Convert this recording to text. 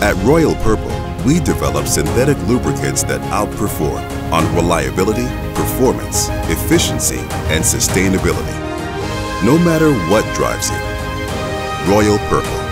At Royal Purple, we develop synthetic lubricants that outperform on reliability, performance, efficiency, and sustainability. No matter what drives you, Royal Purple.